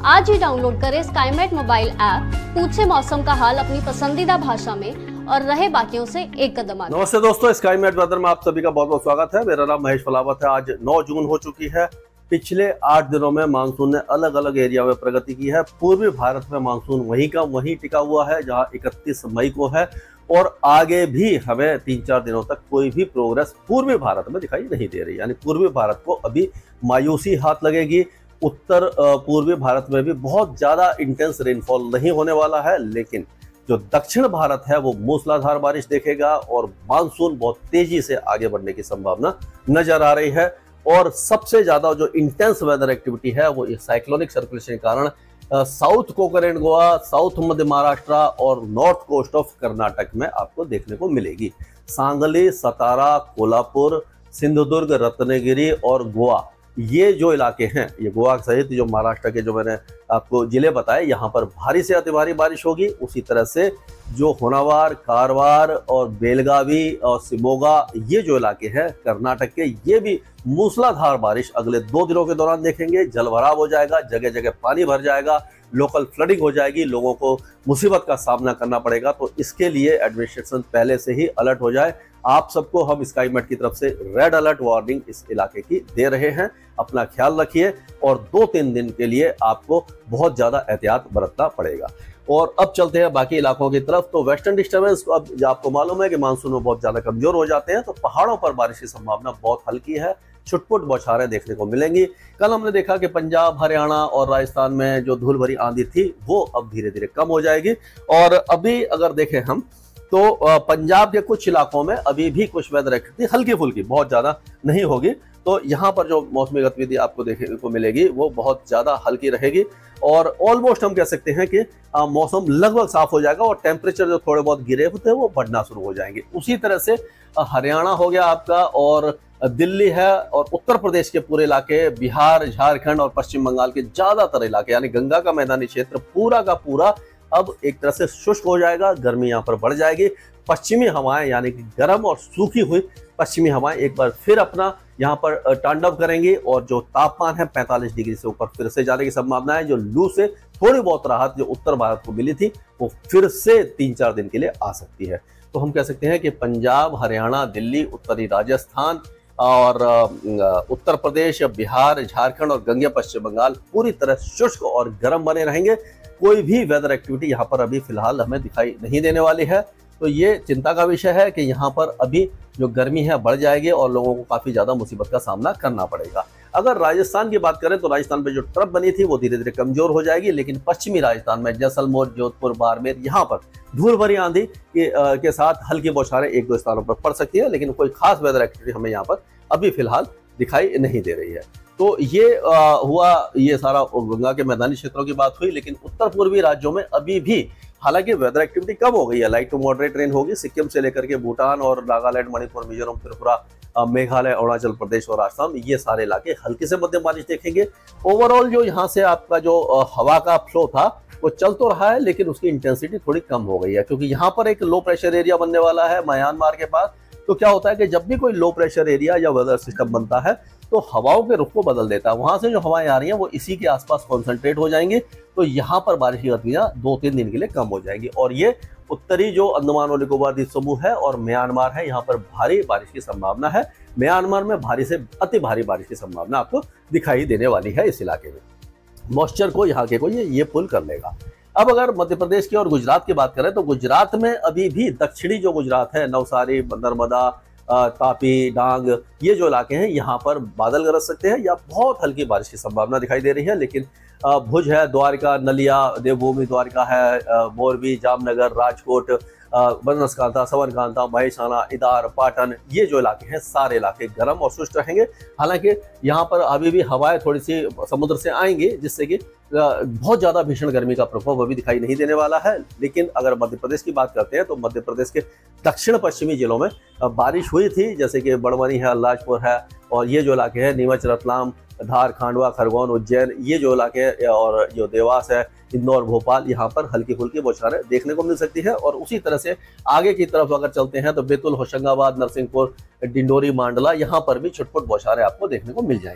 आज ही डाउनलोड करें Skymet mobile app, पूछे मौसम का हाल अपनी पसंदीदा भाषा में और रहे बाकियों से एक कदम आगे। नमस्ते दोस्तों, स्काईमेट वेदर में आप सभी का बहुत बहुत स्वागत है। मेरा नाम महेश फलावत है। आज 9 जून हो चुकी है। पिछले 8 दिनों में मानसून ने अलग अलग एरिया में प्रगति की है। पूर्वी भारत में मानसून वहीं का वहीं टिका हुआ है जहां 31 मई को है और आगे भी हमें 3-4 दिनों तक कोई भी प्रोग्रेस पूर्वी भारत में दिखाई नहीं दे रही। यानी पूर्वी भारत को अभी मायूसी हाथ लगेगी। उत्तर पूर्वी भारत में भी बहुत ज्यादा इंटेंस रेनफॉल नहीं होने वाला है, लेकिन जो दक्षिण भारत है वो मूसलाधार बारिश देखेगा और मानसून बहुत तेजी से आगे बढ़ने की संभावना नजर आ रही है। और सबसे ज्यादा जो इंटेंस वेदर एक्टिविटी है वो साइक्लोनिक सर्कुलेशन के कारण south Konkan and Goa, south Madhya Maharashtra और नॉर्थ कोस्ट ऑफ कर्नाटक में आपको देखने को मिलेगी। सांगली, सतारा, कोल्हापुर, सिंधुदुर्ग, रत्नागिरी और गोवा, ये जो इलाके हैं, ये गोवा सहित जो महाराष्ट्र के जो मैंने आपको जिले बताए, यहाँ पर भारी से अति भारी बारिश होगी। उसी तरह से जो होनावर, कारवार और बेलगावी और शिमोगा, ये जो इलाके हैं कर्नाटक के, ये भी मूसलाधार बारिश अगले 2 दिनों के दौरान देखेंगे। जलभराव हो जाएगा, जगह जगह पानी भर जाएगा, लोकल फ्लडिंग हो जाएगी, लोगों को मुसीबत का सामना करना पड़ेगा। तो इसके लिए एडमिनिस्ट्रेशन पहले से ही अलर्ट हो जाए। आप सबको हम स्काईमेट की तरफ से रेड अलर्ट वार्निंग इस इलाके की दे रहे हैं। अपना ख्याल रखिए और 2-3 दिन के लिए आपको बहुत ज्यादा एहतियात बरतना पड़ेगा। और अब चलते हैं बाकी इलाकों की तरफ। तो वेस्टर्न डिस्टर्बेंस, अब आपको मालूम है कि मानसून में बहुत ज्यादा कमजोर हो जाते हैं, तो पहाड़ों पर बारिश की संभावना बहुत हल्की है। छुटपुट बौछारें देखने को मिलेंगी। कल हमने देखा कि पंजाब, हरियाणा और राजस्थान में जो धूल भरी आंधी थी वो अब धीरे धीरे कम हो जाएगी। और अभी अगर देखें हम तो पंजाब के कुछ इलाकों में अभी भी कुछ वेदर एक्टिविटी हल्की फुल्की, बहुत ज्यादा नहीं होगी। तो यहाँ पर जो मौसमी गतिविधि आपको देखने को मिलेगी वो बहुत ज्यादा हल्की रहेगी और ऑलमोस्ट हम कह सकते हैं कि मौसम लगभग साफ हो जाएगा और टेम्परेचर जो थोड़े बहुत गिरे होते हैं वो बढ़ना शुरू हो जाएंगे। उसी तरह से हरियाणा हो गया आपका और दिल्ली है और उत्तर प्रदेश के पूरे इलाके, बिहार, झारखंड और पश्चिम बंगाल के ज्यादातर इलाके, यानी गंगा का मैदानी क्षेत्र पूरा का पूरा अब एक तरह से शुष्क हो जाएगा। गर्मी यहाँ पर बढ़ जाएगी। पश्चिमी हवाएं यानी कि गर्म और सूखी हुई पश्चिमी हवाएं एक बार फिर अपना यहाँ पर तांडव करेंगी और जो तापमान है 45 डिग्री से ऊपर फिर से जाने की संभावना है। जो लू से थोड़ी बहुत राहत जो उत्तर भारत को मिली थी वो फिर से 3-4 दिन के लिए आ सकती है। तो हम कह सकते हैं कि पंजाब, हरियाणा, दिल्ली, उत्तरी राजस्थान और उत्तर प्रदेश, बिहार, झारखंड और गंगे पश्चिम बंगाल पूरी तरह शुष्क और गर्म बने रहेंगे। कोई भी वेदर एक्टिविटी यहाँ पर अभी फिलहाल हमें दिखाई नहीं देने वाली है। तो ये चिंता का विषय है कि यहाँ पर अभी जो गर्मी है बढ़ जाएगी और लोगों को काफी ज्यादा मुसीबत का सामना करना पड़ेगा। अगर राजस्थान की बात करें तो राजस्थान में जो ट्रफ बनी थी वो धीरे धीरे कमजोर हो जाएगी, लेकिन पश्चिमी राजस्थान में जैसलमेर, जोधपुर, बाड़मेर, यहाँ पर धूल भरी आंधी के साथ हल्की बौछारें 1-2 स्थानों पर पड़ सकती है, लेकिन कोई खास वेदर एक्टिविटी हमें यहाँ पर अभी फिलहाल दिखाई नहीं दे रही है। तो ये हुआ, ये सारा गंगा के मैदानी क्षेत्रों की बात हुई। लेकिन उत्तर पूर्वी राज्यों में अभी भी हालांकि वेदर एक्टिविटी कम हो गई है। लाइट टू मॉडरेट रेन होगी। सिक्किम से लेकर के भूटान और नागालैंड, मणिपुर, मिजोरम, त्रिपुरा, मेघालय, अरुणाचल प्रदेश और आसाम, ये सारे इलाके हल्की से मध्यम बारिश देखेंगे। ओवरऑल जो यहाँ से आपका जो हवा का फ्लो था वो चल तो रहा है, लेकिन उसकी इंटेंसिटी थोड़ी कम हो गई है, क्योंकि यहाँ पर एक लो प्रेशर एरिया बनने वाला है म्यांमार के पास। तो क्या होता है कि जब भी कोई लो प्रेशर एरिया या वेदर सिस्टम बनता है तो हवाओं के रुख को बदल देता है। वहां से जो हवाएं आ रही हैं वो इसी के आसपास कॉन्सेंट्रेट हो जाएंगी। तो यहाँ पर बारिश की गतिविधियां 2-3 दिन के लिए कम हो जाएंगी। और ये उत्तरी जो अंडमान और निकोबार द्वीप समूह है और म्यांमार है, यहाँ पर भारी बारिश की संभावना है। म्यांमार में भारी से अति भारी बारिश की संभावना आपको दिखाई देने वाली है। इस इलाके में मॉइस्चर को यहाँ के को ये पुल कर लेगा। अब अगर मध्य प्रदेश की और गुजरात की बात करें तो गुजरात में अभी भी दक्षिणी जो गुजरात है, नवसारी, नर्मदा, तापी, डांग, ये जो इलाके हैं यहाँ पर बादल गरज सकते हैं या बहुत हल्की बारिश की संभावना दिखाई दे रही है। लेकिन भुज है, द्वारका, नलिया, देवभूमि द्वारका है, मोरबी, जामनगर, राजकोट, बनसकांता, साबरकांठा, महेसाना, इदार, पाटन, ये जो इलाके हैं सारे इलाके गर्म और शुष्क रहेंगे। हालांकि यहाँ पर अभी भी हवाएं थोड़ी सी समुद्र से आएंगी, जिससे कि बहुत ज्यादा भीषण गर्मी का प्रकोप अभी दिखाई नहीं देने वाला है। लेकिन अगर मध्य प्रदेश की बात करते हैं तो मध्य प्रदेश के दक्षिण पश्चिमी जिलों में बारिश हुई थी, जैसे कि बड़वानी है, अल्लाजपुर है और ये जो इलाके हैं नीमच, रतलाम, धार, खांडवा, खरगोन, उज्जैन, ये जो इलाके और जो देवास है, इंदौर, भोपाल, यहाँ पर हल्की फुल्की बौछारें देखने को मिल सकती है। और उसी तरह से आगे की तरफ अगर चलते हैं तो बैतूल, होशंगाबाद, नरसिंहपुर, डिंडोरी, मांडला, यहाँ पर भी छुटपुट बौछारें आपको देखने को मिल जाएंगी।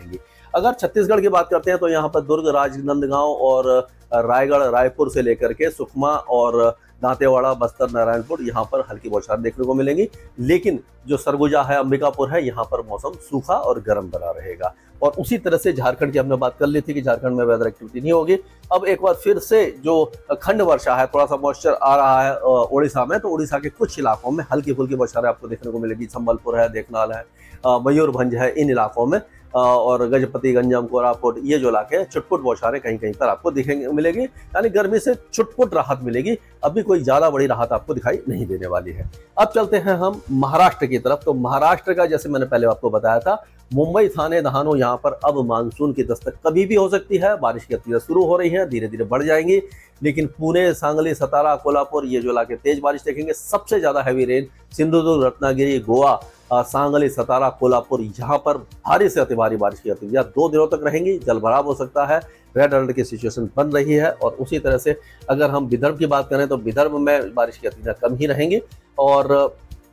अगर छत्तीसगढ़ की बात करते हैं तो यहाँ पर दुर्ग, राजनांदगांव और रायगढ़, रायपुर से लेकर के सुकमा और दांतेवाड़ा, बस्तर, नारायणपुर यहाँ पर हल्की बौछारें देखने को मिलेंगी। लेकिन जो सरगुजा है, अंबिकापुर है, यहाँ पर मौसम सूखा और गर्म बना रहेगा। और उसी तरह से झारखंड की हमने बात कर ली थी कि झारखंड में वेदर एक्टिविटी नहीं होगी। अब एक बार फिर से जो खंड वर्षा है, थोड़ा सा मॉइस्चर आ रहा है उड़ीसा में, तो उड़ीसा के कुछ इलाकों में हल्की फुल्की बौछारें आपको देखने को मिलेगी। संबलपुर है, देखनाल है, मयूरभंज है, इन इलाकों में और गजपति, गंजम, कोरापुट, ये जो इलाके हैं, छुटपुट बौछारें कहीं कहीं पर आपको दिखेंगे मिलेगी। यानी गर्मी से छुटपुट राहत मिलेगी, अभी कोई ज्यादा बड़ी राहत आपको दिखाई नहीं देने वाली है। अब चलते हैं हम महाराष्ट्र की तरफ। तो महाराष्ट्र का, जैसे मैंने पहले आपको बताया था, मुंबई, थाने, दहानू, यहाँ पर अब मानसून की दस्तक कभी भी हो सकती है। बारिश की गतिविधियां शुरू हो रही है, धीरे धीरे बढ़ जाएंगी। लेकिन पुणे, सांगली, सतारा, कोल्हापुर, ये जो इलाके तेज बारिश देखेंगे। सबसे ज्यादा हैवी रेन सिंधुदुर्ग, रत्नागिरी, गोवा, सांगली, सतारा, कोल्हापुर, यहाँ पर भारी से अति भारी बारिश की गतिविधियां 2 दिनों तक रहेंगी। जलभराव हो सकता है, रेड अलर्ट की सिचुएशन बन रही है। और उसी तरह से अगर हम विदर्भ की बात करें तो विदर्भ में बारिश की गतिविधियां कम ही रहेंगी। और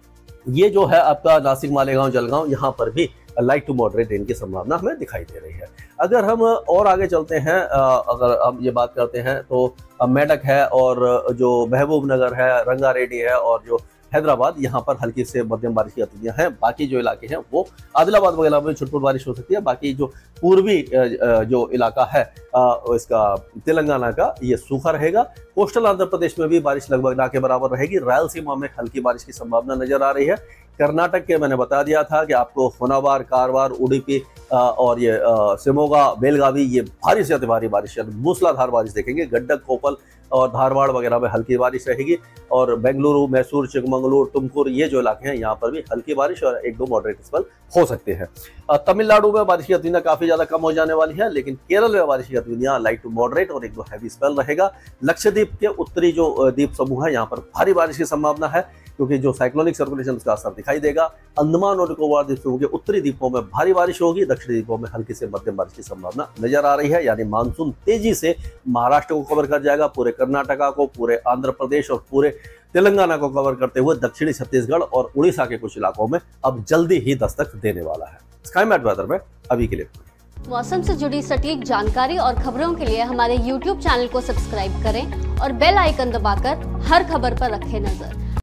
ये जो है आपका नासिक, मालेगांव, जलगांव, यहाँ पर भी लाइट टू मॉडरेट रेन की संभावना हमें दिखाई दे रही है। अगर हम और आगे चलते हैं, अगर हम ये बात करते हैं तो मेडक है और जो महबूब नगर है, रंगारेड्डी है और जो हैदराबाद, यहाँ पर हल्की से मध्यम बारिश की गतिविधियां हैं। बाकी जो इलाके हैं वो आदिलाबाद वगैरह में छुटपुट बारिश हो सकती है। बाकी जो पूर्वी जो इलाका है इसका तेलंगाना का, ये सूखा रहेगा। कोस्टल आंध्र प्रदेश में भी बारिश लगभग ना के बराबर रहेगी। रायलसीमा में हल्की बारिश की संभावना नजर आ रही है। कर्नाटक के मैंने बता दिया था कि आपको होनावार, कारवार, उडुपी और ये शिमोगा, बेलगावी, ये भारी से अति भारी बारिश, मूसलाधार बारिश देखेंगे। गड्डक, कोपल और धारवाड़ वगैरह में हल्की बारिश रहेगी। और बेंगलुरु, मैसूर, चिकमंगलुरु, टुमकुर, ये जो इलाके हैं, यहाँ पर भी हल्की बारिश और 1-2 मॉडरेट स्पेल हो सकते हैं। तमिलनाडु में बारिश की गतिविधियां काफी ज्यादा कम हो जाने वाली है। लेकिन केरल में बारिश की गतिविधियां लाइट टू मॉडरेट और 1-2 हैवी स्पेल रहेगा। लक्षद्वीप के उत्तरी जो द्वीप समूह है, यहाँ पर भारी बारिश की संभावना है, क्योंकि जो साइक्लोनिक सर्कुलेशन का असर दिखाई देगा। अंडमान और निकोबार द्वीप समूह के उत्तरी द्वीपों में भारी बारिश होगी, दक्षिणी द्वीपों में हल्की से मध्यम बारिश की संभावना नजर आ रही है। यानी मानसून तेजी से महाराष्ट्र को कवर कर जाएगा, पूरे कर्नाटका को, पूरे आंध्र प्रदेश और पूरे तेलंगाना को कवर करते हुए दक्षिणी छत्तीसगढ़ और उड़ीसा के कुछ इलाकों में अब जल्दी ही दस्तक देने वाला है। स्काईमेट वेदर में अभी के लिए मौसम से जुड़ी सटीक जानकारी और खबरों के लिए हमारे YouTube चैनल को सब्सक्राइब करें और बेल आइकन दबाकर हर खबर पर रखें नजर।